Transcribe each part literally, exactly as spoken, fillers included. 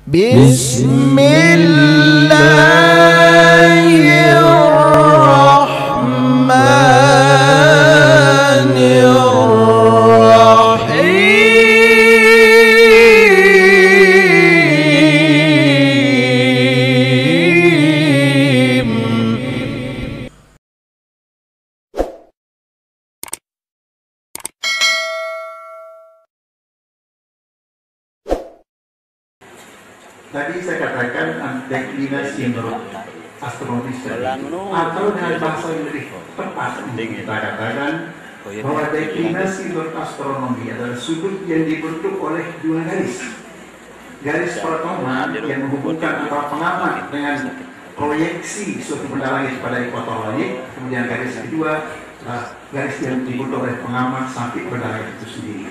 Tadi saya katakan deklinasi menurut astronomi atau dengan bahasa yang lebih tepat kita katakan bahwa deklinasi menurut astronomi adalah sudut yang dibentuk oleh dua garis. Garis pertama yang menghubungkan antara pengamat dengan proyeksi suatu benda langit pada ekuator langit, kemudian garis kedua nah, garis yang dibentuk oleh pengamat sampai benda langit itu sendiri.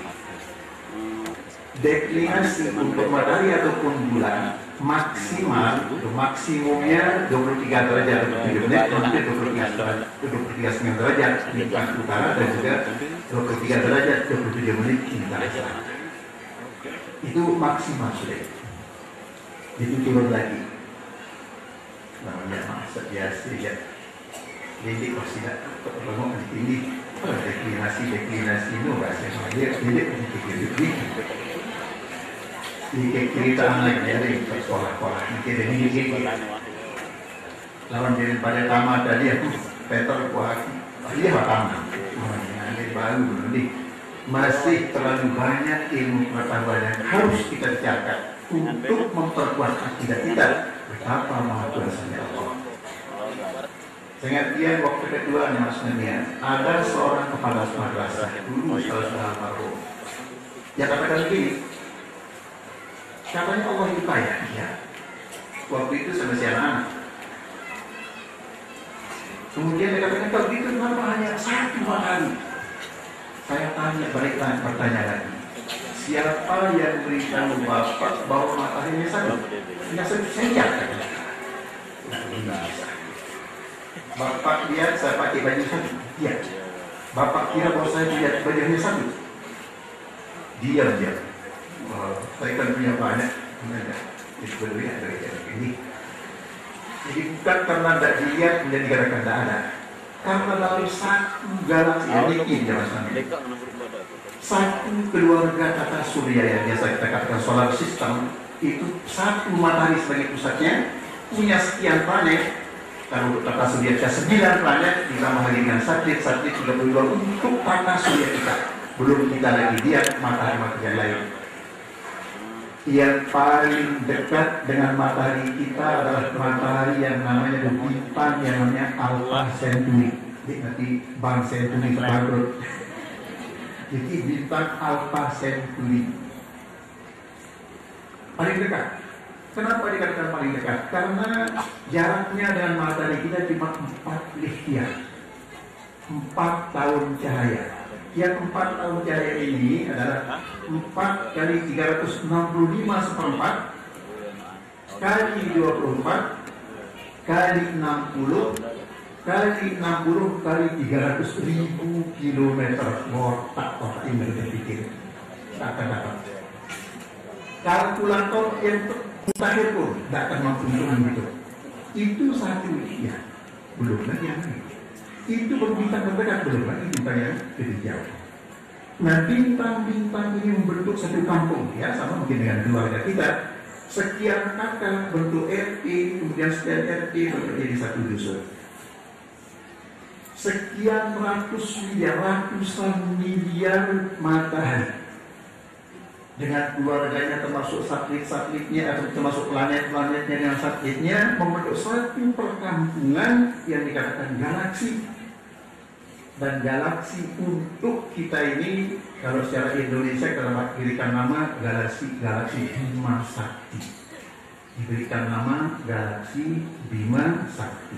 Deklinasi untuk matahari ataupun bulan maksimal, maksimumnya dua puluh tiga derajat atau tujuh menit, hampir dua puluh tiga setengah derajat di lintang utara dan juga dua puluh tiga derajat dua puluh tujuh menit di lintang selatan. Itu maksimal sudah. Itu turun lagi. Namanya masa biasa ya. Jadi kalau tidak ngomong ini deklinasi deklinasi itu bahasa saya jadi ini di cerita anak dari sekolah-sekolah mikir ini gini lawan dari pada tamat tadi aku Peter kuat dia pertama ini baru nih masih terlalu banyak ilmu pengetahuan yang harus kita catat untuk memperkuat akidah kita betapa maha kuasanya Allah. Saya dia waktu kedua Mas Nemian ada seorang kepala madrasah dulu salah seorang almarhum yang katakan begini, katanya Allah itu kaya, ya. Waktu itu sama si anak. Kemudian dia katakan kalau gitu kenapa hanya satu matahari? Saya tanya balik tanya pertanyaan lagi. Siapa yang beritahu bapak bahwa mataharinya satu? Tidak senjat. Bapak lihat saya pakai baju satu. Iya. Bapak kira bahwa saya lihat bajunya satu. Diam dia. Oh, saya kan punya banyak, itu berbeda dari ini. Jadi bukan karena tidak dilihat menjadi gerakan tidak ada, karena lalu satu galaksi yang dikit ya mas Nabi. Satu keluarga tata surya yang biasa kita katakan solar system itu satu matahari sebagai pusatnya punya sekian planet. Kalau tata surya kita sembilan planet ditambah lagi dengan satelit-satelit tiga puluh dua untuk tata surya kita. Belum kita lagi lihat matahari-matahari yang lain. Yang paling dekat dengan matahari kita adalah matahari yang namanya bintang yang namanya Alpha Centauri. Jadi nanti Bang Centauri bangkrut. Jadi bintang Alpha Centauri paling dekat. Kenapa dikatakan paling dekat? Karena jaraknya dengan matahari kita cuma empat lichtyear, empat tahun cahaya. Yang empat tahun cahaya ini adalah empat kali tiga ratus enam puluh lima seperempat kali dua puluh empat kali enam puluh kali enam puluh kali tiga ratus ribu kilometer. Otak-otak ini berpikir tak akan dapat. Kalkulator yang mutakhir pun tidak akan mampu untuk itu. Itu satu ya. Belum lagi yang lain. Itu berbintang terdekat, belum lagi bintang yang lebih jauh. Nah bintang-bintang ini membentuk satu kampung ya, sama mungkin dengan keluarga kita. Sekian kakak bentuk R T, kemudian sekian R T bentuk jadi satu dusun. Sekian ratus miliar, ratusan miliar matahari dengan keluarganya termasuk satelit-satelitnya atau termasuk planet-planetnya dengan satelitnya membentuk satu perkampungan yang dikatakan galaksi. Dan galaksi untuk kita ini kalau secara Indonesia kalau diberikan nama galaksi galaksi Bima Sakti, diberikan nama galaksi Bima Sakti.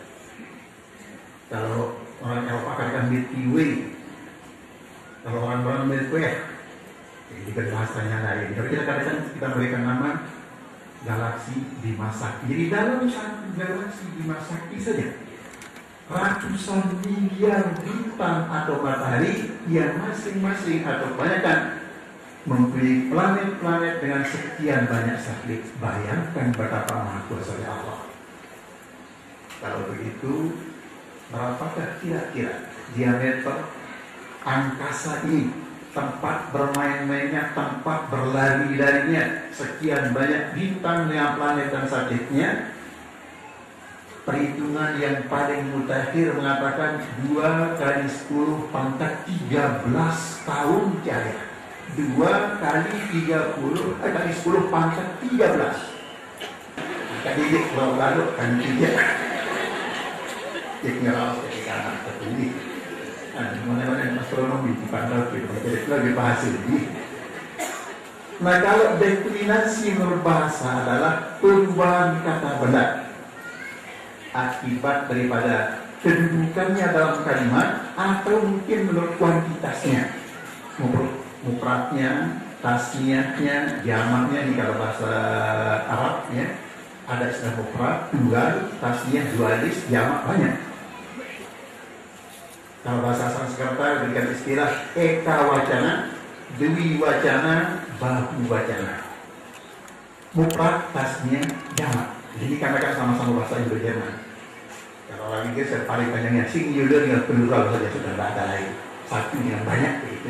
Kalau orang Eropa katakan Milky Way, kalau orang-orang Milky Way jadi bahasanya lain. Kalau kita katakan kita berikan nama galaksi Bima Sakti. Jadi dalam satu galaksi Bima Sakti saja ratusan miliar bintang atau matahari yang masing-masing atau kebanyakan mempunyai planet-planet dengan sekian banyak satelit. Bayangkan betapa maha kuasanya Allah. Kalau begitu, berapakah kira-kira diameter angkasa ini, tempat bermain-mainnya, tempat berlari-larinya, sekian banyak bintang dengan planet dan satelitnya? Perhitungan yang paling mutakhir mengatakan dua kali sepuluh pangkat tiga belas tahun cahaya. Dua kali tiga puluh eh, kali sepuluh pangkat tiga belas. Maka didik kalau lalu kan tiga. Tinggal dari kanan ke kiri. Nah, mana-mana astronomi di pandang itu lebih bahasa ini. Nah, kalau deklinasi menurut bahasa adalah perubahan kata benda akibat daripada kedudukannya dalam kalimat atau mungkin menurut kuantitasnya, mufradnya, tasniahnya, jamaknya. Ini kalau bahasa Arabnya ada istilah mufrad, tunggal, tasniah, dualis, jamak banyak. Kalau bahasa Sanskerta berikan istilah eka wacana, dwi wacana, bahu wacana. Mufrad, tasniah, jamak. Jadi dikatakan sama-sama bahasa Indo-Jerman. Kalau orang Inggris yang paling banyaknya singular dengan plural saja, sudah tidak ada lain. Satu yang banyak begitu.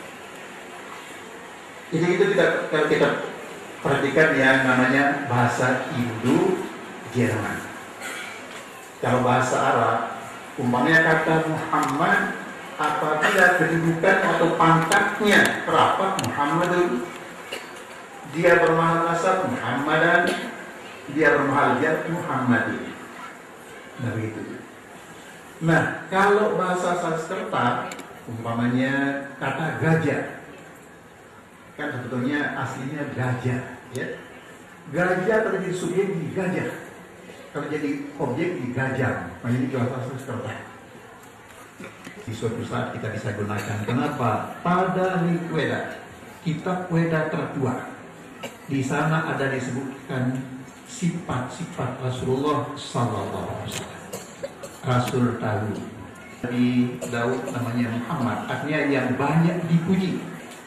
Jadi itu kita, kalau kita perhatikan yang namanya bahasa Indo-Jerman. Kalau bahasa Arab, umpamanya kata Muhammad, apabila kedudukan atau pangkatnya rapat Muhammadun, dia bermahal nasab Muhammadan, dia bermahal jar Muhammadin. Nah begitu. Nah, kalau bahasa Sanskerta, umpamanya kata gajah, kan sebetulnya aslinya gajah, ya. Gajah terjadi subjek di gajah, kalau jadi objek di gajah. Nah, ini bahasa Sanskerta. Di suatu saat kita bisa gunakan. Kenapa? Pada Rigveda, kitab Weda tertua, di sana ada disebutkan sifat-sifat Rasulullah Sallallahu Alaihi Wasallam. Rasul tahu di Daud namanya Muhammad, artinya yang banyak dipuji.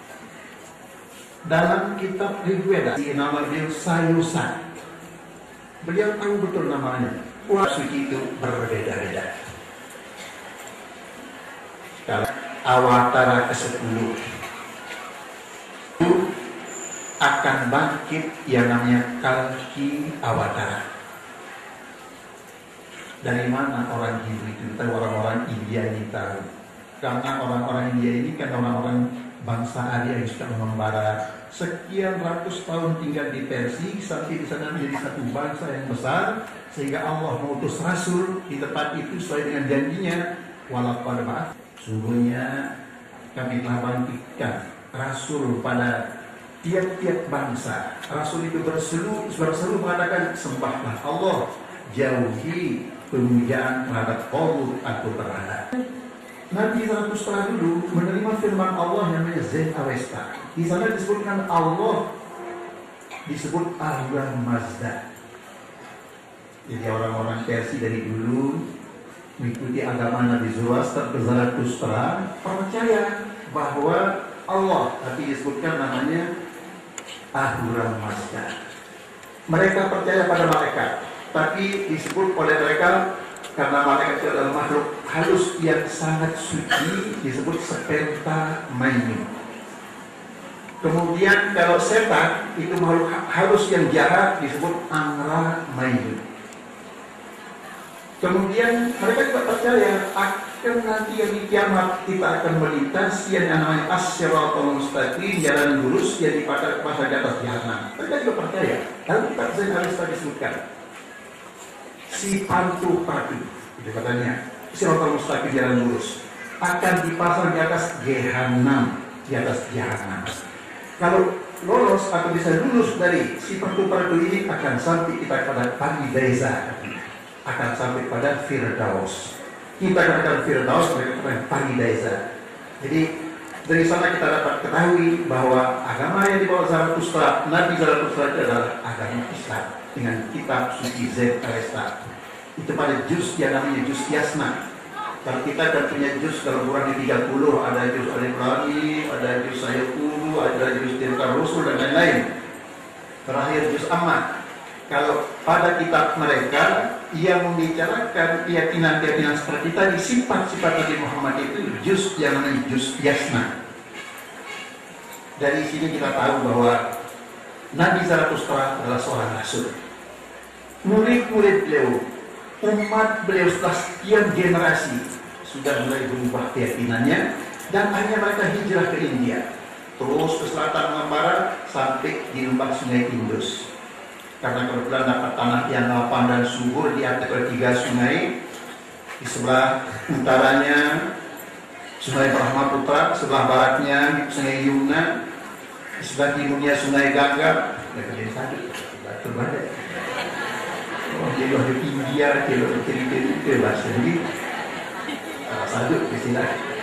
Dalam kitab Rigveda di nama beliau Sayusan, beliau tahu betul namanya. Wah, suci itu berbeda-beda. Kalau Awatara kesepuluh itu akan bangkit yang namanya Kalki Awatara. Dari mana orang Hindu itu tahu, orang-orang India ini tahu? Karena orang-orang India ini kan orang-orang bangsa Arya yang sudah mengembara sekian ratus tahun tinggal di Persia, sampai di sana menjadi satu bangsa yang besar, sehingga Allah mengutus Rasul di tempat itu sesuai dengan janjinya. Walaupun maaf, sungguhnya kami telah bangkitkan Rasul pada tiap-tiap bangsa. Rasul itu berseru, berseru mengatakan sembahlah Allah, jauhi pemujaan terhadap Allah atau berhala. Nabi seratus tahun dulu menerima firman Allah yang namanya Zen Avesta. Di sana disebutkan Allah disebut Ahura Mazda. Jadi orang-orang Persia dari dulu mengikuti agama Nabi Zarathustra, percaya bahwa Allah, tapi disebutkan namanya Ahura Mazda. Mereka percaya pada malaikat, tapi disebut oleh mereka karena malaikat itu adalah makhluk halus yang sangat suci, disebut sepenta mainu. Kemudian kalau setan itu makhluk halus yang jahat, disebut angra mainu. Kemudian mereka juga percaya akan nanti yang di kiamat kita akan melintasi yang namanya as-siratal mustaqim, jalan lurus yang di pada masa di atas jahanam. Mereka juga percaya. Lalu kita Zen Avesta disebutkan si pantu padu, itu katanya siratal mustaqim, jalan lurus, akan dipasang di atas jahanam, di atas jahanam. Kalau lolos atau bisa lulus dari si pantu padu ini, akan sampai kita pada Paradisa, akan sampai pada Firdaus. Kita katakan Firdaus, mereka katakan Paradisa. Jadi dari sana kita dapat ketahui bahwa agama yang dibawa Zarathustra, Nabi Zarathustra itu adalah agama Islam dengan kitab suci Zen Avesta. Itu pada juz yang namanya juz Yasna. Kalau kita kan punya juz, kalau kurang di tiga puluh, ada juz Al-Ibrani, ada juz Sayakulu, sepuluh adalah juz Tilkar Rusul dan lain-lain. Terakhir juz Amma. Kalau pada kitab mereka yang membicarakan keyakinan-keyakinan seperti tadi, sifat-sifat Nabi Muhammad itu juz yang namanya juz Yasna. Dari sini kita tahu bahwa Nabi Zarathustra adalah seorang rasul. Murid-murid beliau, umat beliau setelah sekian generasi sudah mulai berubah keyakinannya, dan akhirnya mereka hijrah ke India, terus ke selatan mengembara sampai di lembah Sungai Indus. Karena kebetulan dapat tanah yang lapang dan subur di antara tiga sungai. Di sebelah utaranya Sungai Brahmaputra, sebelah baratnya Sungai Yamuna, di sebelah timurnya Sungai Gangga. Jadi satu, terbalik. Oh, jadi ada India, kalau kiri-kiri itu bahasa ini. Satu ke sini.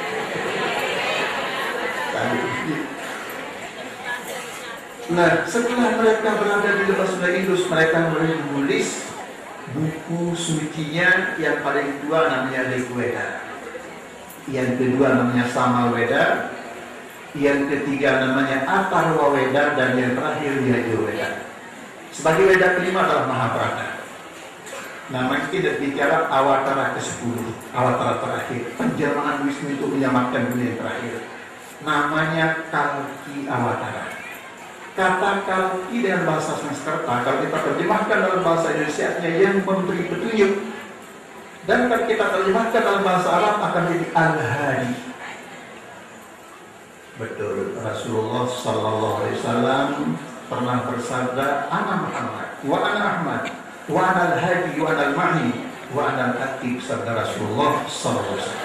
Nah, setelah mereka berada di lepas Sungai Indus, mereka mulai menulis buku sucinya. Yang paling kedua namanya Rigveda, yang kedua namanya Samaveda, yang ketiga namanya Atharvaveda, dan yang terakhir Yajurveda. Sebagai Weda kelima adalah Mahabharata. Nah, kita bicara Awatara ke sepuluh, Awatara terakhir, penjelmaan Wisnu untuk menyelamatkan dunia yang terakhir. Namanya Kalki Awatara. Kata Kalki dengan bahasa Sanskerta, kalau kita terjemahkan dalam bahasa Indonesia, yang memberi petunjuk. Dan kalau kita terjemahkan dalam bahasa Arab akan jadi Al-Hadi. Betul, Rasulullah Sallallahu Alaihi Wasallam pernah bersabda, Ana Muhammad, wa ana Ahmad, wa ana Al-Hadi, wa ana Al-Mahi, wa ana Al-Aqib, sabda Rasulullah Sallallahu Alaihi Wasallam.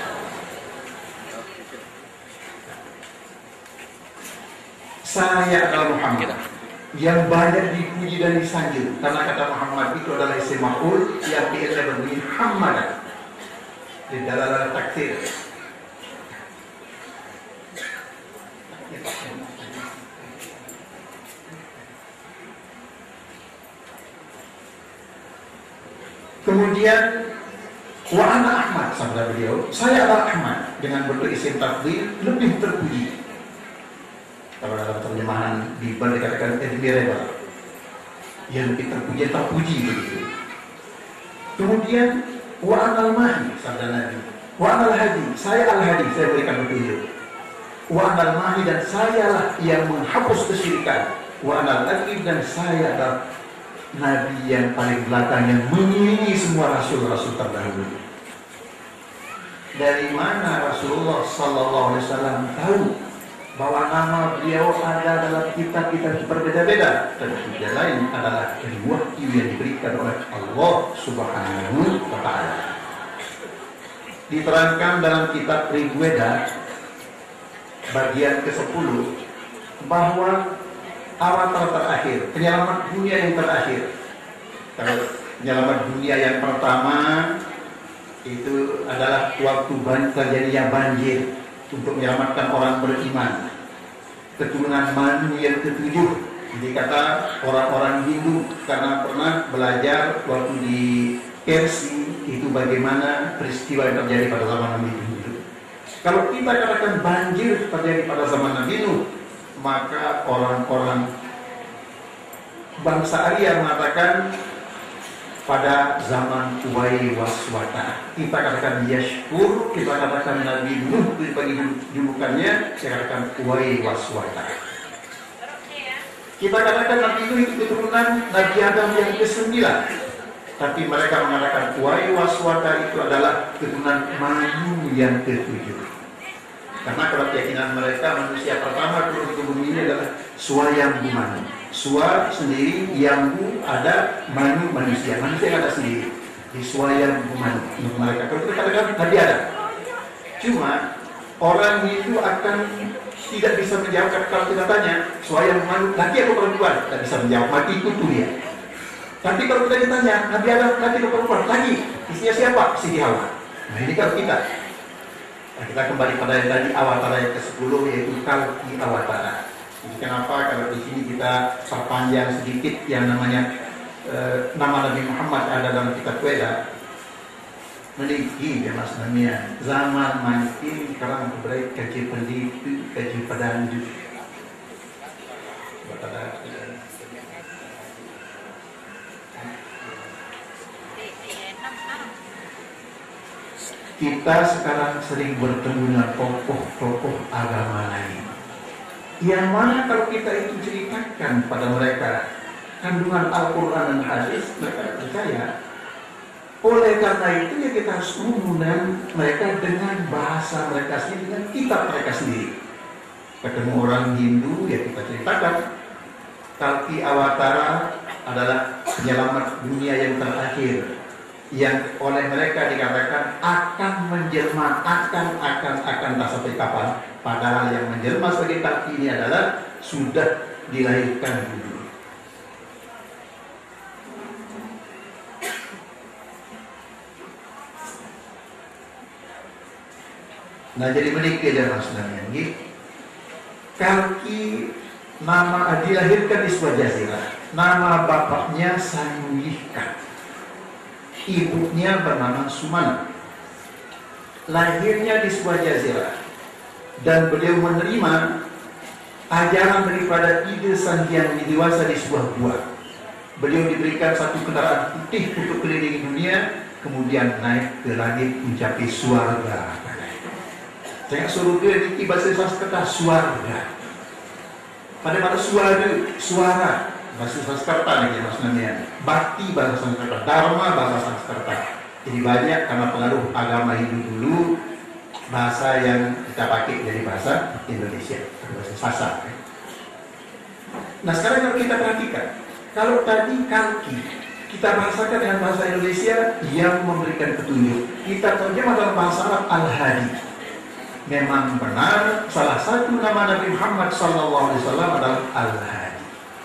Saya adalah Muhammad yang banyak dipuji dan disanjung, karena kata Muhammad itu adalah isim maf'ul yang biasa berbunyi Muhammad di dalam takdir. Kemudian wa ana Ahmad, sabda beliau, saya adalah Ahmad dengan bentuk isim tafdhil lebih terpuji. Kalau dalam terjemahan Bible dikatakan admirable, yang lebih terpuji, terpuji begitu. Kemudian wa anal mahi, sabda Nabi, wa anal hadi, saya al hadi, saya berikan petunjuk. Wa anal mahi, dan sayalah yang menghapus kesyirikan. Wa anal aqib, dan saya adalah Nabi yang paling belakang yang mengiringi semua rasul-rasul terdahulu. Dari mana Rasulullah Sallallahu Alaihi Wasallam tahu bahwa nama beliau ada dalam kitab-kitab berbeda-beda? Dan tidak lain adalah dari wahyu yang diberikan oleh Allah Subhanahu wa Ta'ala. Diterangkan dalam kitab Rigveda bagian ke sepuluh bahwa avatar terakhir, penyelamat dunia yang terakhir. Kalau penyelamat dunia yang pertama itu adalah waktu terjadinya banjir untuk menyelamatkan orang beriman. Keturunan Manu yang ketujuh, jadi kata orang-orang Hindu, karena pernah belajar waktu di Persia itu bagaimana peristiwa yang terjadi pada zaman Nabi Nuh. Kalau kita katakan banjir terjadi pada zaman Nabi Nuh, maka orang-orang bangsa Arya mengatakan pada zaman Uwai Waswata. Kita katakan Yashkur, kita katakan Nabi Nuh bagi julukannya, saya katakan Uwai Waswata. Kita katakan Nabi Nuh itu keturunan Nabi Adam yang kesembilan, tapi mereka mengatakan Uwai Waswata itu adalah keturunan Manu yang ketujuh. Karena kalau keyakinan mereka, manusia pertama turun ke bumi ini adalah Swayambhu Manu. Swa sendiri, Yambu ada, Manu manusia. Manusia yang ada sendiri. Di Swayambhu Manu. Mereka kalau kita katakan Nabi ada. Cuma orang itu akan tidak bisa menjawab kalau kita tanya Swayambhu Manu laki atau perempuan, tidak bisa menjawab, mati kutu dia. Tapi kalau kita ditanya Nabi ada laki atau perempuan, laki, istrinya siapa? Siti Hawa. Nah ini kalau kita. Nah, kita kembali pada yang tadi Awatara yang ke sepuluh, yaitu Kalki Awatara. Jadi kenapa kalau di sini kita perpanjang sedikit yang namanya e, nama Nabi Muhammad ada dalam kitab Weda. Memiliki ya mas namanya zaman makin kerang berai kaji pendidik kaji pedanju. Kita sekarang sering bertemu dengan tokoh-tokoh agama lain, yang mana kalau kita itu ceritakan pada mereka kandungan Al-Quran dan Hadis, mereka percaya. Oleh karena itu ya kita harus mengundang mereka dengan bahasa mereka sendiri, dengan kitab mereka sendiri. Ketemu orang Hindu ya kita ceritakan Kalki Awatara adalah penyelamat dunia yang terakhir, yang oleh mereka dikatakan akan menjelma, akan akan akan tak sampai kapan. Padahal yang menjelma sebagai Kalki ini adalah sudah dilahirkan dulu. Nah jadi menikah dan maksudnya ini Kalki nama dilahirkan di sebuah jazirah. Nama bapaknya Sanuyihka, ibunya bernama Sumana. Lahirnya di sebuah jazirah dan beliau menerima ajaran daripada ide sang hyang widiwasa di sebuah gua. Beliau diberikan satu kendaraan putih untuk keliling dunia, kemudian naik ke langit mencapai surga. Saya surga ini bahasa Sanskerta surga. Pada pada suara suara bahasa Sanskerta nih maksudnya. Bakti bahasa Sanskerta, Dharma bahasa Sanskerta. Jadi banyak karena pengaruh agama Hindu dulu, bahasa yang kita pakai dari bahasa Indonesia, bahasa Sasak. Nah sekarang kalau kita perhatikan, kalau tadi Kalki kita bahasakan dengan bahasa Indonesia yang memberikan petunjuk, kita terjemah dalam bahasa Arab Al-Hadi. Memang benar salah satu nama Nabi Muhammad sallallahu alaihi wasallam adalah Al-Hadi.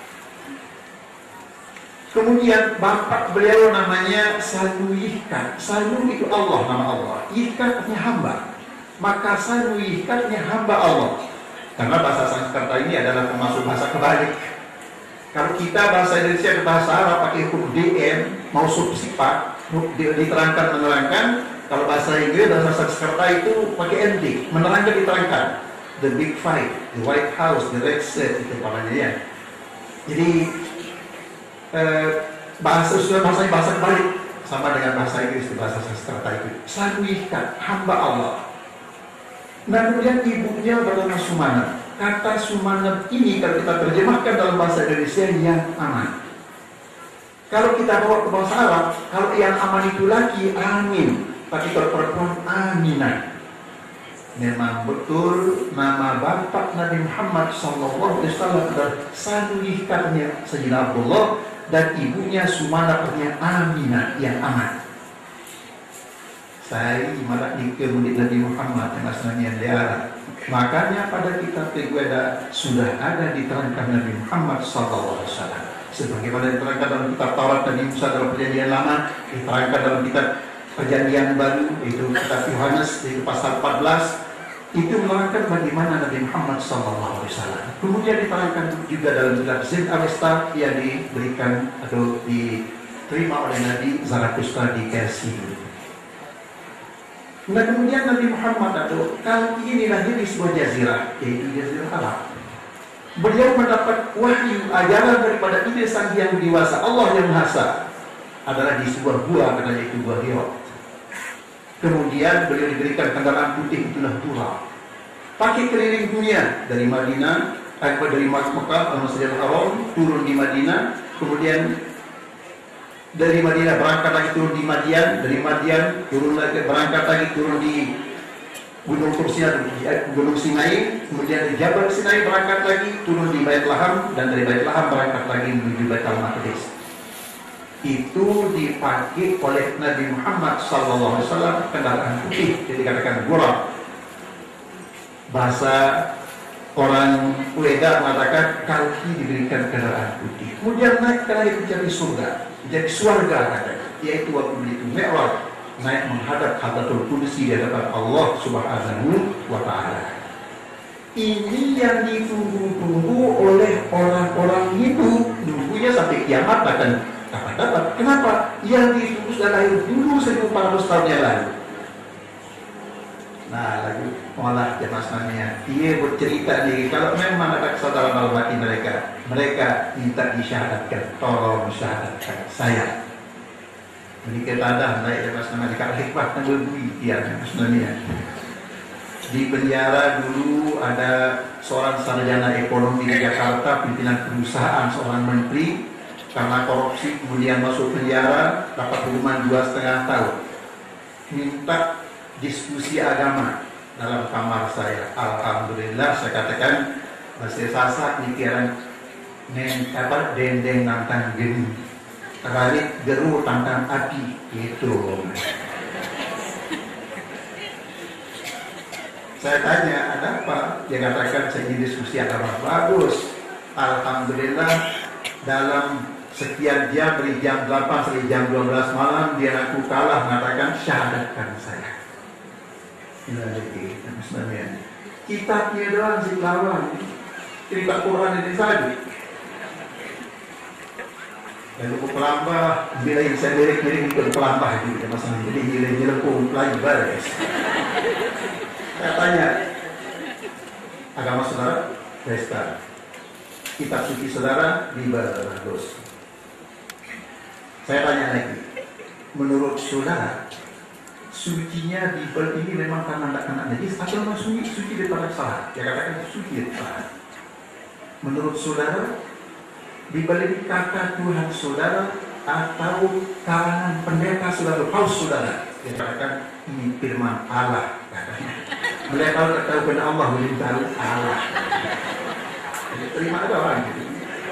Kemudian bapak beliau namanya Sanuyihka. Sanu itu Allah, nama Allah. Ihka artinya hamba. Maka Sanuyihka artinya hamba Allah. Karena bahasa Sanskerta ini adalah termasuk bahasa kebalik. Kalau kita bahasa Indonesia ke bahasa Arab pakai huruf D M, mau subsifat, diterangkan menerangkan. Kalau bahasa Inggris, bahasa Sanskerta itu pakai N D, menerangkan diterangkan. The Big Five, the White House, the Red Set, itu namanya ya. Jadi eh, bahasa sudah bahasa bahasa kebalik sama dengan bahasa Inggris di bahasa Sanskerta itu. Sanuyihka, hamba Allah. Nah kemudian ibunya bernama Sumana. Kata Sumana ini kalau kita terjemahkan dalam bahasa Indonesia yang aman. Kalau kita bawa ke bahasa Arab, kalau yang aman itu laki, amin. Tapi kalau perempuan Aminah. Memang betul nama bapak Nabi Muhammad sallallahu alaihi wasallam adalah Sanuyihka Sayyidina Abdullah dan ibunya Sumana artinya Aminah yang aman. Saya malah dikemudian Nabi Muhammad yang asalnya daerah. Makanya pada kitab Tigweda sudah ada diterangkan Nabi Muhammad sallallahu alaihi wasallam. Sebagaimana diterangkan dalam kitab Taurat dan Musa dalam perjanjian lama, diterangkan dalam kitab Perjanjian Baru, itu kitab Yohanes, itu pasal empat belas, itu menerangkan bagaimana Nabi Muhammad sallallahu alaihi wasallam. Kemudian diterangkan juga dalam kitab Zid Avesta yang diberikan atau diterima oleh Nabi Zarathustra di Persia. Nah kemudian Nabi Muhammad atau Kalki ini lahir di sebuah jazirah, yaitu Jazirah Arab. Beliau mendapat wahyu ajaran daripada ide sang yang dewasa Allah yang Maha Esa adalah di sebuah gua, katanya itu gua Hira. Kemudian beliau diberikan kendaraan putih, itulah Tura. Pakai keliling dunia dari Madinah, atau dari Makkah, Al-Masjidil Haram, turun di Madinah, kemudian dari Madinah berangkat lagi turun di Madian, dari Madian turun lagi berangkat lagi turun di Gunung Tursiya, Gunung Sinai, kemudian di Jabal Sinai berangkat lagi turun di Bait Laham, dan dari Bait Laham berangkat lagi menuju Baitul Maqdis. Itu dipakai oleh Nabi Muhammad sallallahu alaihi wasallam kendaraan putih, jadi dikatakan Buraq. Bahasa orang Weda mengatakan Kalki diberikan kendaraan putih. Kemudian naik ke langit menjadi surga, menjadi surga katanya, yaitu waktu itu Mi'raj, naik menghadap Hadratul Qudsi di hadapan Allah Subhanahu wa taala. Ini yang ditunggu-tunggu oleh orang-orang Hindu, nunggunya sampai kiamat bahkan kapan dapat. Kenapa? Yang ditunggu sudah lahir dulu seribu empat ratus tahun yang lalu. Nah, lagu olah Mas namanya. Dia bercerita nih, kalau memang ada saudara malmati mereka, mereka minta disyahadatkan, tolong syahadatkan saya. Jadi kita ada naik Mas namanya, kalau hikmah kan lebih dia Mas namanya. Di penjara dulu ada seorang sarjana ekonomi di Jakarta, pimpinan perusahaan, seorang menteri, karena korupsi kemudian masuk penjara, dapat hukuman dua setengah tahun. Minta diskusi agama dalam kamar saya. Alhamdulillah saya katakan bahasa Sasak pikiran nen apa dendeng tantang geni, terbalik geru tantang api itu. Saya tanya ada apa? Dia katakan saya ingin diskusi agama. Bagus. Alhamdulillah dalam sekian jam dari jam delapan sampai jam dua belas malam dia aku kalah mengatakan syahadatkan saya. Ini lagi sebenarnya kitabnya doang sih lawan cerita Quran ini saja. Lalu ke pelambah bila yang saya lirik-lirik ke pelambah juga masalah jadi nilai-nilai pun lagi baris. Saya tanya agama saudara Kristen, kitab suci saudara Bible bagus. Saya tanya lagi, menurut saudara sucinya Bible ini memang karena tidak kena najis atau memang suci suci daripada salah? Dia katakan suci daripada salah. Menurut saudara Bible ini kata Tuhan saudara atau karangan pendeta saudara, paus saudara? Dia katakan ini firman Allah katanya. Mereka tahu tak tahu benar Allah boleh tahu Allah. Jadi terima ada orang gitu.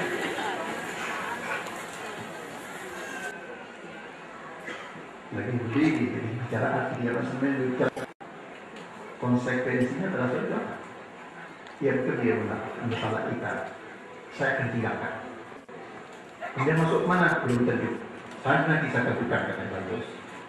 Lagi begini, jadi bicara arti dia sebenarnya bicara konsekuensinya terasa berapa? Yang kedua benar, masalah kita, saya akan tinggalkan. Kemudian masuk mana? Belum tentu. Saya nanti saya tentukan kata bagus.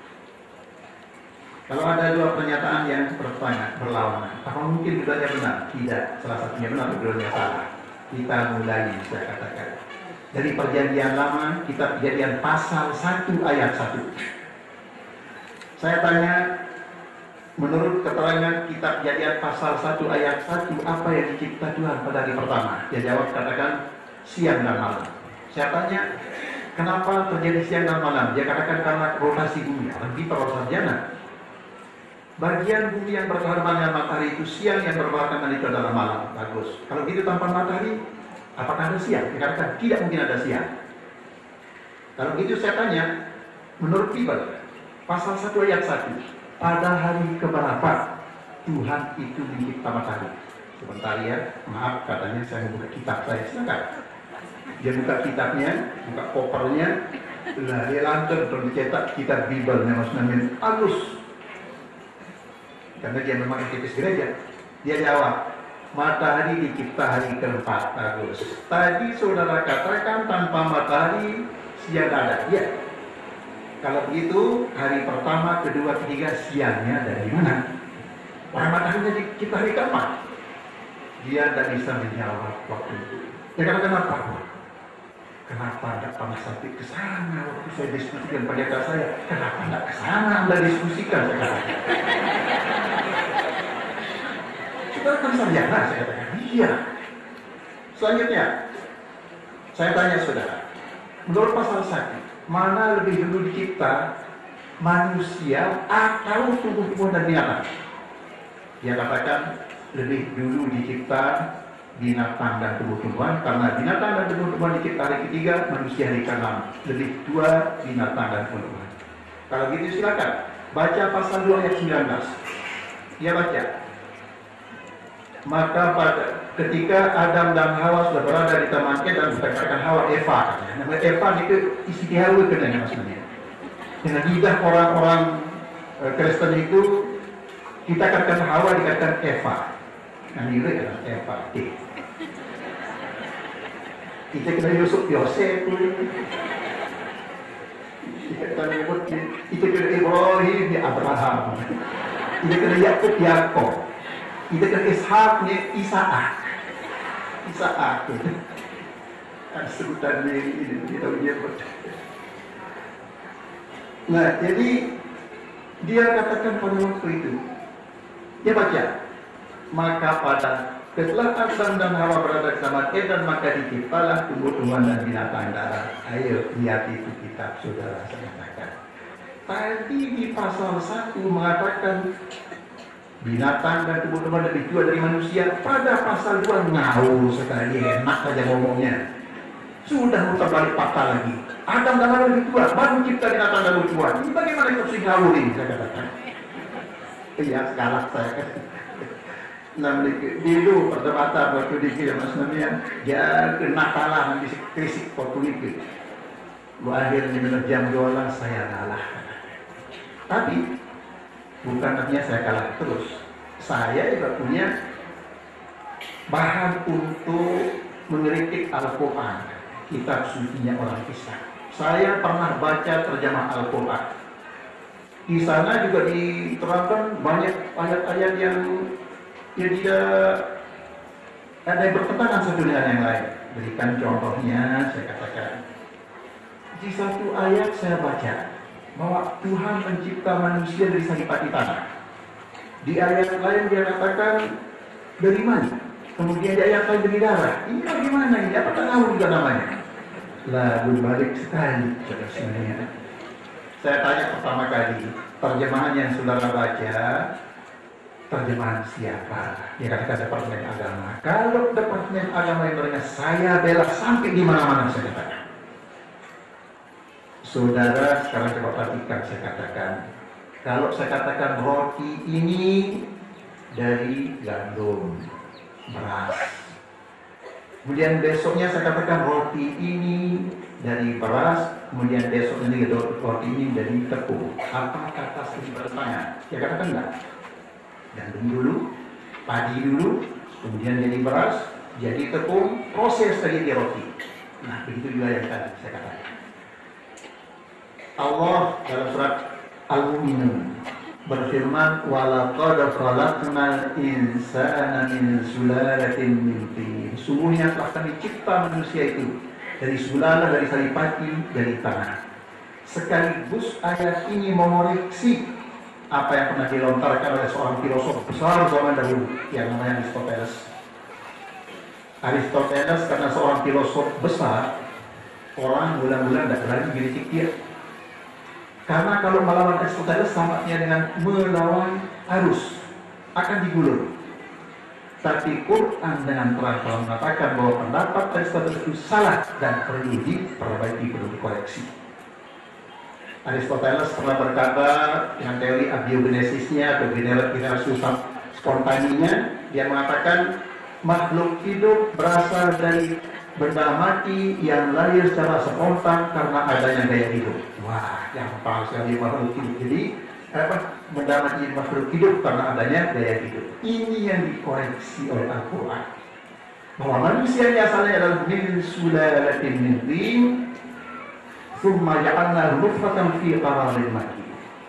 Kalau ada dua pernyataan yang bertanya, berlawanan, apa mungkin keduanya benar? Tidak, salah satunya benar, keduanya salah. Kita mulai, saya katakan. Dari perjanjian lama, kita perjanjian pasal satu ayat satu. Saya tanya, menurut keterangan kitab Perjanjian pasal satu ayat satu, apa yang dicipta Tuhan pada hari pertama? Dia jawab, katakan siang dan malam. Saya tanya, kenapa terjadi siang dan malam? Dia katakan karena rotasi bumi. Orang kita rotasi sarjana. Bagian bumi yang berhadapan dengan matahari itu siang, yang berhadapan itu adalah malam. Bagus. Kalau gitu tanpa matahari, apakah ada siang? Dia katakan tidak mungkin ada siang. Kalau gitu saya tanya, menurut Bible, pasal satu ayat satu, pada hari keberapa Tuhan itu mencipta matahari? Sebentar ya, maaf katanya saya buka kitab saya, silakan. Dia buka kitabnya, buka kopernya, lah dia lancar untuk dicetak kitab Bible yang maksudnya halus. Karena dia memang aktivis gereja. Dia jawab, matahari dicipta hari keempat. Bagus. Tadi saudara katakan tanpa matahari siang ada. Ya. Kalau begitu, hari pertama, kedua, ketiga, siangnya dari mana? Orang mataharinya dicipta hari keempat. Dia tidak bisa menjawab waktu itu. Dia katakan apa? Kenapa tidak pernah sampai ke sana waktu saya diskusikan pendeta saya? Kenapa tidak ke sana Anda diskusikan? Saya katakan. Saudara kan sarjana, saya katakan. Iya. Selanjutnya, saya tanya saudara, menurut pasal satu, mana lebih dulu dicipta, manusia atau tubuh-tubuh dan binatang? Dia katakan lebih dulu dicipta binatang dan tumbuh-tumbuhan, karena binatang dan tumbuh-tumbuhan dicipta hari ketiga, manusia hari keenam. Lebih dua binatang dan tumbuh-tumbuhan. Kalau gitu silakan baca pasal dua ayat sembilan belas. Dia baca. Maka pada ketika Adam dan Hawa sudah berada di taman Eden, dikatakan Hawa Eva, katanya. Nama Eva itu isi Hawa katanya maksudnya. Dengan lidah orang-orang uh, Kristen itu kita katakan Hawa dikatakan Eva. Yang lirik adalah Eva. Eh. Kita kena Yusuf Yosef pun. Kita kena nyebut kita kena Ibrahim di Abraham. Kita kena Yakub Yakob. Kita kena Ishak ni Isaak. Isaak. Kan sebutan ini kita menyebut. Nah, jadi dia katakan pada waktu itu, Dia baca, maka pada setelah Adam dan Hawa berada di Taman Eden, maka diciptalah tumbuh-tumbuhan dan binatang darat. Ayo lihat itu kitab, saudara, saya katakan. Tadi di pasal satu mengatakan binatang dan tumbuh-tumbuhan lebih tua dari manusia. Pada pasal dua ngawur sekali, enak saja ngomongnya. Sudah muter balik patah lagi. Adam dan Hawa lebih tua, baru cipta binatang dan tumbuh-tumbuhan. Ini bagaimana itu sih ngawur ini, saya katakan. Iya, sekarang saya katakan. Nah, dulu perdebatan waktu dikira mas namanya ya kena kalah nanti krisik waktu itu. Lu akhirnya minum jam dolar saya kalah. Tapi bukan artinya saya kalah terus. Saya juga punya bahan untuk mengkritik Al-Quran, kitab sucinya orang Islam. Saya pernah baca terjemah Al-Quran. Di sana juga diterangkan banyak ayat-ayat yang ya dia ada yang bertentangan satu dengan yang lain. Berikan contohnya, saya katakan di satu ayat saya baca bahwa Tuhan mencipta manusia dari saripati tanah. Di ayat lain dia katakan dari mana? Kemudian di ayat lain dari darah. Ini bagaimana ini? Apa tahu juga namanya? Lah berbalik sekali sebenarnya. Saya tanya pertama kali, terjemahan yang saudara baca terjemahan siapa? Ya katakan Departemen Agama. Kalau Departemen Agama yang lainnya saya bela sampai di mana-mana saya katakan. Saudara sekarang coba perhatikan saya katakan. Kalau saya katakan roti ini dari gandum, beras. Kemudian besoknya saya katakan roti ini dari beras. Kemudian besok ini roti ini dari tepung. Apa kata segi bertentangan? Ya katakan enggak. Gandum dulu, padi dulu, kemudian jadi beras, jadi tepung, proses tadi di roti. Nah, begitu juga yang tadi saya katakan. Allah dalam surat Al-Mu'minun berfirman, "Walaqad khalaqnal insana min sulalatin min tin." Sungguhnya telah kami cipta manusia itu dari sulalah, dari saripati, dari tanah. Sekaligus ayat ini mengoreksi apa yang pernah dilontarkan oleh seorang filosof besar zaman dahulu yang namanya Aristoteles. Aristoteles karena seorang filosof besar, orang bulan-bulan tidak berani kritik dia. Karena kalau melawan Aristoteles sampainya dengan melawan arus, akan digulung. Tapi Quran dengan terang-terang mengatakan bahwa pendapat Aristoteles itu salah dan perlu diperbaiki, perlu dikoreksi. Aristoteles pernah berkata dengan teori abiogenesisnya atau generasi spontaninya, dia mengatakan makhluk hidup berasal dari benda mati yang lahir secara spontan karena adanya gaya hidup. Wah, yang gampang sekali makhluk hidup. Jadi apa? Benda mati makhluk hidup karena adanya gaya hidup. Ini yang dikoreksi oleh Al-Quran. Bahwa manusia yang asalnya adalah min sulalatin min tin, Summa ja'alna nutfatan fi qararin makin.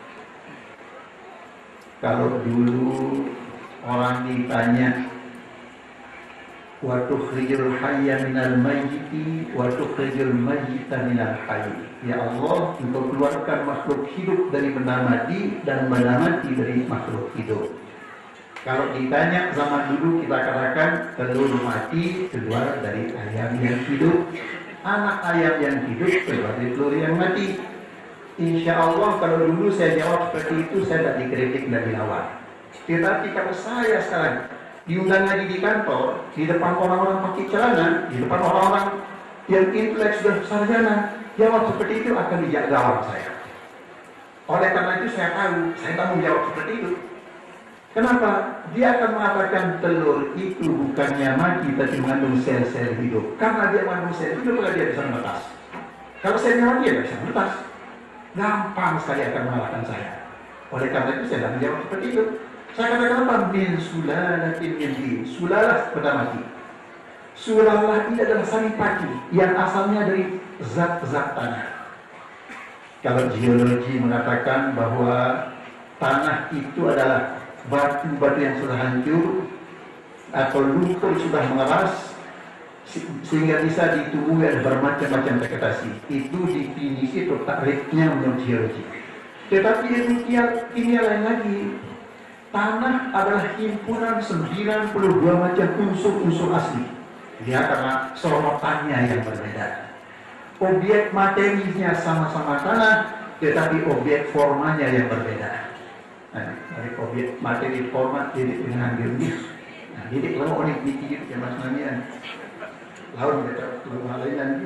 Kalau dulu orang ditanya wa tukhrijul hayya minal mayyiti wa tukhrijul mayyita minal hayy. Ya Allah, Engkau keluarkan makhluk hidup dari benda mati dan benda mati dari makhluk hidup. Kalau ditanya zaman dulu kita katakan telur mati keluar dari ayam yang hidup. Anak ayam yang hidup keluar dari telur yang mati. Insya Allah kalau dulu saya jawab seperti itu saya tidak dikritik dan dilawan. Tetapi kalau saya sekarang diundang lagi di kantor, di depan orang-orang pakai celana, di depan orang-orang yang intelek sudah sarjana, jawab seperti itu akan dijawab saya. Oleh karena itu saya tahu, saya tanggung jawab seperti itu. Kenapa? Dia akan mengatakan telur itu bukannya mati tapi mengandung sel-sel hidup. Karena dia mengandung sel hidup, maka dia bisa menetas. Kalau selnya mati, dia bisa menetas. Gampang sekali akan mengalahkan saya. Oleh karena itu saya tidak menjawab seperti itu. Saya katakan apa? Min sulalatin min tin. Sulalah benda mati. Sulalah ini adalah saripati yang asalnya dari zat-zat tanah. Kalau geologi mengatakan bahwa tanah itu adalah batu-batu yang sudah hancur atau lumpur sudah mengeras sehingga bisa ditumbuhi ada bermacam-macam vegetasi. Itu definisi atau takrifnya menurut geologi. Tetapi ilmu kimia lain lagi. tanah adalah himpunan sembilan puluh dua macam unsur-unsur asli. Ya, karena sorotannya yang berbeda. Objek materinya sama-sama tanah, tetapi objek formanya yang berbeda. Nah, dari objek materi format jadi dengan diri. Nah, jadi kalau orang dikit ya maksudnya, lawan kita perlu lain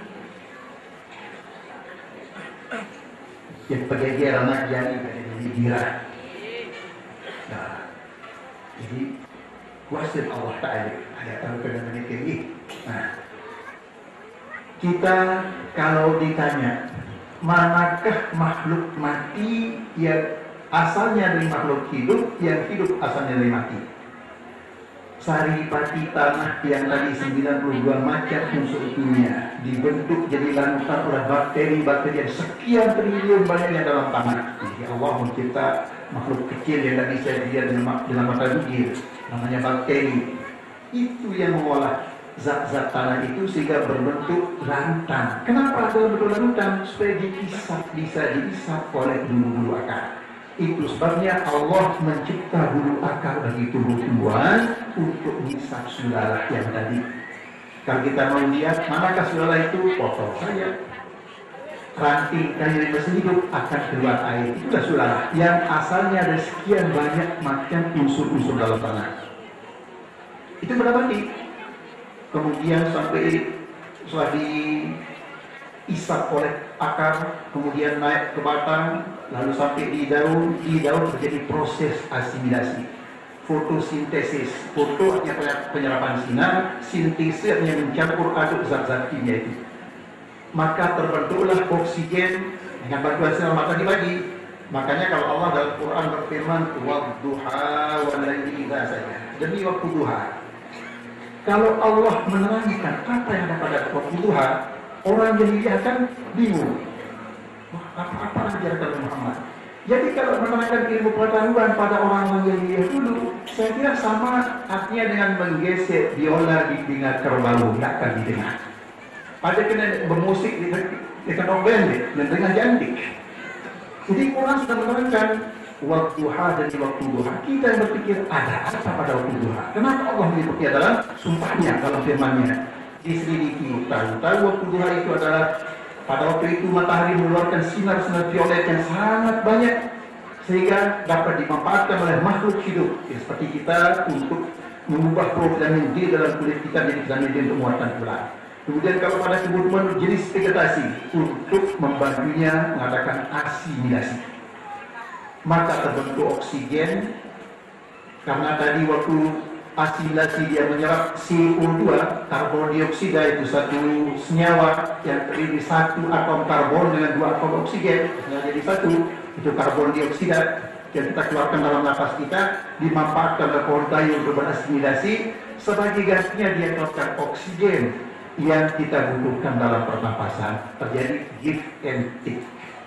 yang pegeger anak jadi dari dira. Nah, jadi kuasa Allah Taala ada tahu kena ini. Nah, kita kalau ditanya manakah makhluk mati yang asalnya dari makhluk hidup, yang hidup asalnya dari mati? Saripati tanah yang tadi sembilan puluh dua macam unsur dunia dibentuk jadi lanutan oleh bakteri-bakteri yang sekian triliun banyaknya dalam tanah. Jadi Allah mencipta makhluk kecil yang tidak bisa dilihat dalam mata dunia, namanya bakteri. Itu yang mengolah zat-zat tanah itu sehingga berbentuk larutan. Kenapa ada bentuk larutan? Supaya dihisap, bisa dihisap oleh bulu-bulu akar. Itu sebabnya Allah mencipta bulu akar bagi tubuh tumbuhan untuk menghisap sulala yang tadi. Kalau kita mau lihat manakah sulala itu, potong saja. Ranting kayu yang masih hidup akan keluar air. Itulah sulala yang asalnya ada sekian banyak macam unsur-unsur dalam tanah. Itu berarti kemudian sampai setelah diisap oleh akar, kemudian naik ke batang, lalu sampai di daun, di daun terjadi proses asimilasi, fotosintesis. Foto artinya penyerapan sinar, sintesis artinya mencampur aduk zat-zat kimia itu. Maka terbentuklah oksigen dengan bantuan sinar matahari dibagi. Makanya kalau Allah dalam Quran berfirman, "Wadduha wal laili idza saja." Demi waktu duha. Kalau Allah menerangkan apa yang ada pada waktu duha, orang yang dilihat kan bingung. Wah, apa-apa ajarkan oleh Muhammad. Jadi kalau menerangkan ilmu pengetahuan pada orang yang dilihat dulu, saya kira sama artinya dengan menggesek biola di telinga kerbau, tidak akan didengar. Pada kena bermusik di dekat band dan dengan jandik. Jadi Quran sudah menerangkan waktu duha dan waktu duha. Kita yang berpikir ada apa pada waktu duha? Kenapa Allah menyebutnya dalam sumpahnya, dalam firman-Nya? Diselidiki, tahu-tahu waktu duha itu adalah pada waktu itu matahari mengeluarkan sinar-sinar violet yang sangat banyak sehingga dapat dimanfaatkan oleh makhluk hidup ya, seperti kita untuk mengubah vitamin D dalam kulit kita menjadi vitamin D untuk muatan tulang. Kemudian kalau pada tumbuh-tumbuhan jenis vegetasi untuk membantunya mengadakan asimilasi, maka terbentuk oksigen karena tadi waktu asimilasi dia menyerap C O dua, karbon dioksida, itu satu senyawa yang terdiri satu atom karbon dengan dua atom oksigen, jadi satu, itu karbon dioksida yang kita keluarkan dalam nafas kita dimanfaatkan oleh pohon kayu untuk berasimilasi. Sebagai gantinya dia keluarkan oksigen yang kita butuhkan dalam pernapasan. Terjadi give and take,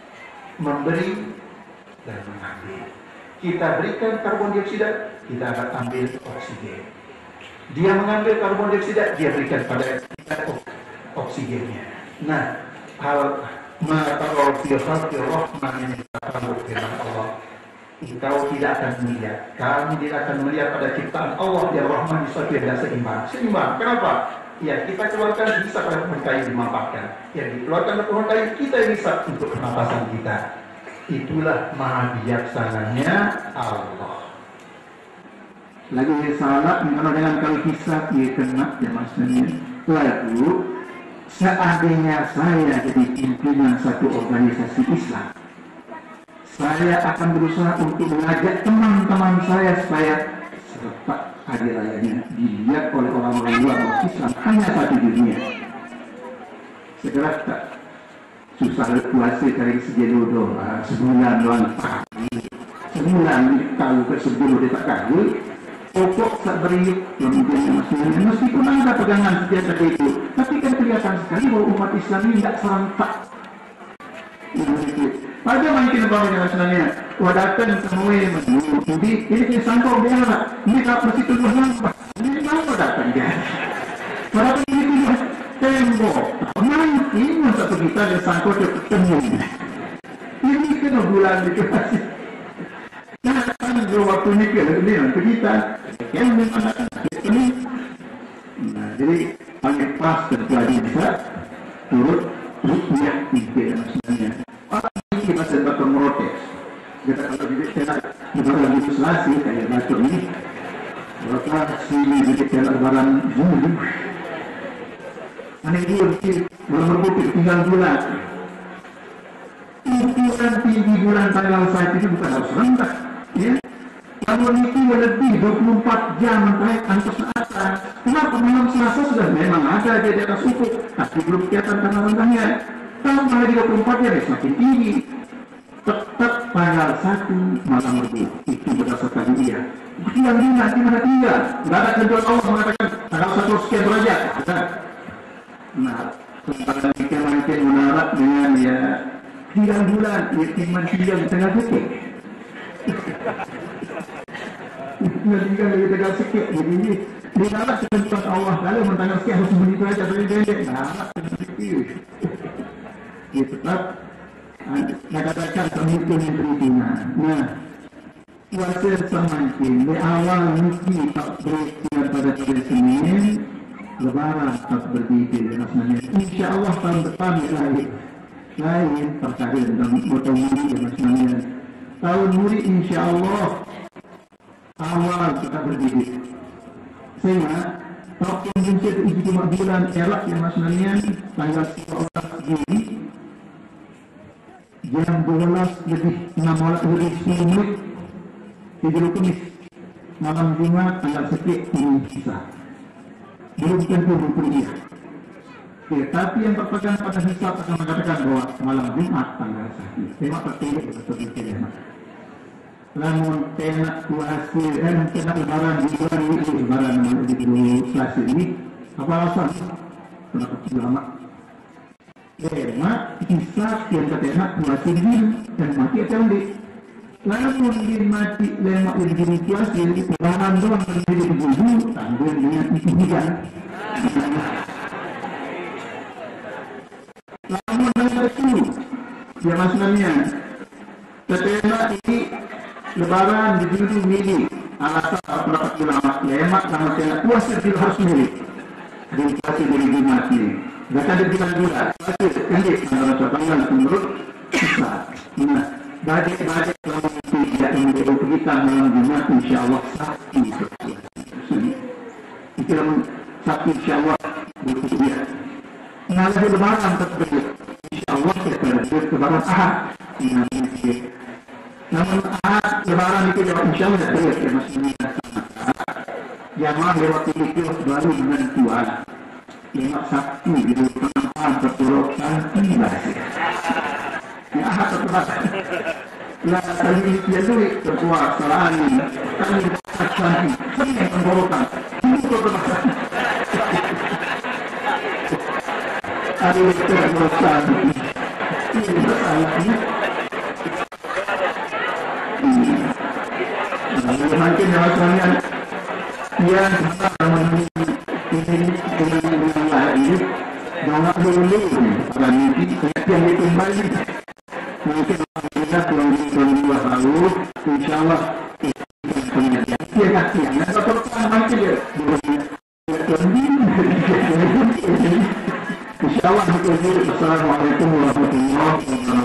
memberi dan mengambil. Kita berikan karbon dioksida, kita akan ambil oksigen. Dia mengambil karbon dioksida, dia berikan pada kita oksigennya. Nah, hal ma'arul fi khalqi rahman yang dikatakan firman Allah, engkau tidak akan melihat, kamu tidak akan melihat pada ciptaan Allah yang Rahman sesuatu yang tidak seimbang. Seimbang, kenapa? Ya, kita keluarkan bisa pada pohon kayu dimanfaatkan. Yang dikeluarkan dari pohon kayu kita bisa untuk pernapasan kita. Itulah maha bijaksananya Allah. Lagi salah, kalau dengan kalau hisab dia kena ya maksudnya. Lalu seandainya saya jadi pimpinan satu organisasi Islam, saya akan berusaha untuk mengajak teman-teman saya supaya serta hari rayanya dilihat oleh orang-orang luar Islam hanya satu dunia. Segera tak susah puasa cari sejodoh sebulan doang pagi, sebulan tahu ke sebelum dia tak kawin pokok tak beri kemudian maksudnya meskipun ada pegangan setiap hari itu, tapi kan kelihatan sekali bahwa umat Islam ini tidak serentak. Ada mungkin bagaimana sebenarnya wadatan semua jadi ini kita sangkau dia lah ini kalau mesti tuduh nampak ini mana datang dia walaupun ini tuduh tembok nanti masa kita yang sangkau dia ketemu ini kena bulan itu Nah, kan waktu ini kemudian kita yang mengatakan ini. Nah, jadi paling pas ketua bisa turut rupiah tiga maksudnya. Orang ini kita sempat memprotes. Kita kalau di kita negara legislasi kayak batu ini, maka si digital lebaran Juli. Aneh dia belum berbukti tinggal bulan. Ukuran tinggi bulan tanggal saat itu bukan harus rendah, ya. Kalau itu lebih dua puluh empat jam naik atas atas. Kenapa malam Selasa sudah memang ada di atas ufuk, tapi belum kelihatan tanggal rendahnya. Kalau malah di dua puluh empat jam semakin tinggi. Tetap tanggal satu malam Rabu itu berdasarkan dia. Bukan dia di mana dia? Tidak ada ketentuan Allah mengatakan tanggal satu sekian derajat. Ada. Nah, tentang kita makin menarak dengan ya tiga bulan, ya timan tiga di tengah sikit. Tiga tiga di tengah sikit. Jadi ini menarak ketentuan Allah. Kalau mentanggal sekian harus begitu saja dari pendek. Menarak ketentuan itu. Dia tetap mengatakan pemimpin yang beriman. Nah, puasa semakin di awal mungkin tak berikhtiar pada hari Senin, Lebaran tak berbeda maksudnya. Insya Allah tahun depan lain, lain terkait dengan potong muri maksudnya. Tahun muri Insya Allah awal kita berbeda. Sehingga tahun Indonesia itu cuma bulan elak yang maksudnya tanggal tiga belas Juli. Jam dua belas lebih enam belas lebih sepuluh menit Idul Kamis malam Jumat tanggal sekian ini bisa belum tentu berkuliah. Oke, tapi yang terpegang pada hisab akan mengatakan bahwa malam Jumat tanggal satu tema terpilih betul betul. Namun tema kuasa dan tema lebaran di bulan ini lebaran di bulan ini apa alasan? Kenapa ulama? Mak kisah yang katanya puasa din dan mati atau di lalu din mati lemak yang diri puasa jadi perangan doang dan jadi kebudu tanggung dengan itu juga. Lalu ada itu ya maksudnya katanya ini lebaran di diri ini alasan apa ulama lemak sama katanya puasa din harus milik dan puasa diri mati. Gak ada bilang gula, tapi ini antara catatan menurut kita. Nah, bajet-bajet selama itu tidak menjadi kita malam Jumat, insya Allah sakti. Itu yang sakti insya Allah berkuliah. Nah, lagi lebaran tertentu, insya Allah kita berkuliah lebaran Ahad. Namun Ahad lebaran itu jawab insya Allah tidak boleh, ya maksudnya jamaah lewat itu baru dengan Tuhan. Lima Sabtu di penampilan terpuruk santi bahasa. Ya terpuruk. Lah kali dia duit terkuat salaan ini. Kami dapat santi. Sini yang tenggorokan. Ini terpuruk. Ada yang terpuruk santi. Ini masalahnya. Nah, mungkin masalahnya dia bisa menemui ini dengan ini jangan dulu pada mimpi yang dikembali mungkin kita kurang kurang dua lalu insya Allah dia kasih yang tetap mungkin dia insya Allah. Assalamualaikum warahmatullahi wabarakatuh.